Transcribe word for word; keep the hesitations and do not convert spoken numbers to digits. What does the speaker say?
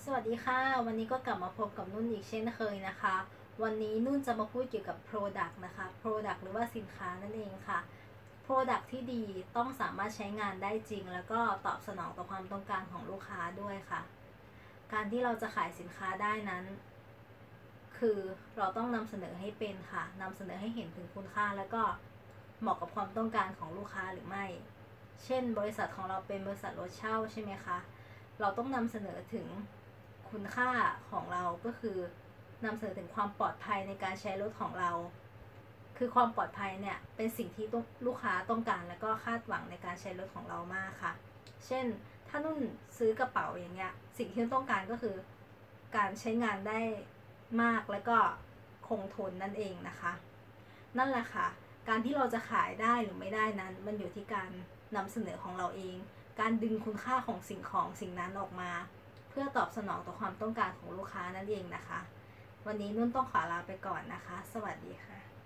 สวัสดีค่ะวันนี้ก็กลับมาพบกับนุ่นอีกเช่นเคยนะคะวันนี้นุ่นจะมาพูดเกี่ยวกับ Product นะคะ Product หรือว่าสินค้านั่นเองค่ะ Product ที่ดีต้องสามารถใช้งานได้จริงแล้วก็ตอบสนองต่อความต้องการของลูกค้าด้วยค่ะการที่เราจะขายสินค้าได้นั้นคือเราต้องนำเสนอให้เป็นค่ะนำเสนอให้เห็นถึงคุณค่าแล้วก็เหมาะกับความต้องการของลูกค้าหรือไม่เช่นบริษัทของเราเป็นบริษัทรถเช่าใช่ไหมคะเราต้องนำเสนอถึงคุณค่าของเราก็คือนำเสนอถึงความปลอดภัยในการใช้รถของเรา คือความปลอดภัยเนี่ยเป็นสิ่งที่ลูกค้าต้องการและก็คาดหวังในการใช้รถของเรามากค่ะ เช่นถ้านุ่นซื้อกระเป๋าอย่างเงี้ยสิ่งที่นุ่นต้องการก็คือการใช้งานได้มากและก็คงทนนั่นเองนะคะ นั่นแหละค่ะการที่เราจะขายได้หรือไม่ได้นั้นมันอยู่ที่การนำเสนอของเราเอง การดึงคุณค่าของสิ่งของสิ่งนั้นออกมาเพื่อตอบสนองต่อความต้องการของลูกค้านั่นเองนะคะวันนี้นุ่นต้องขอลาไปก่อนนะคะสวัสดีค่ะ